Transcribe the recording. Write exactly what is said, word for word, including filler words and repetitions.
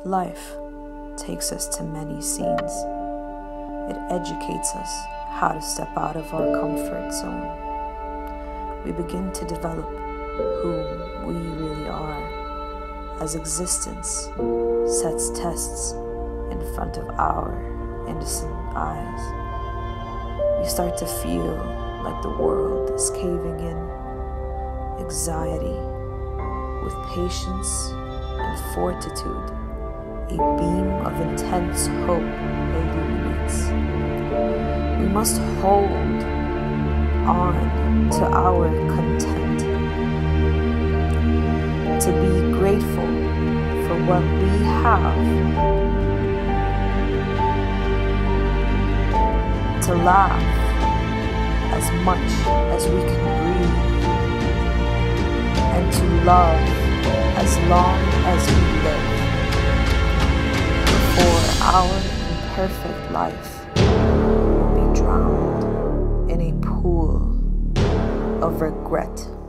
Life takes us to many scenes. It educates us how to step out of our comfort zone. We begin to develop who we really are as existence sets tests in front of our innocent eyes. We start to feel like the world is caving in. Anxiety, with patience and fortitude, a beam of intense hope illuminates. We must hold on to our content, to be grateful for what we have, to laugh as much as we can breathe, and to love as long as we live. For our imperfect life will be drowned in a pool of regret.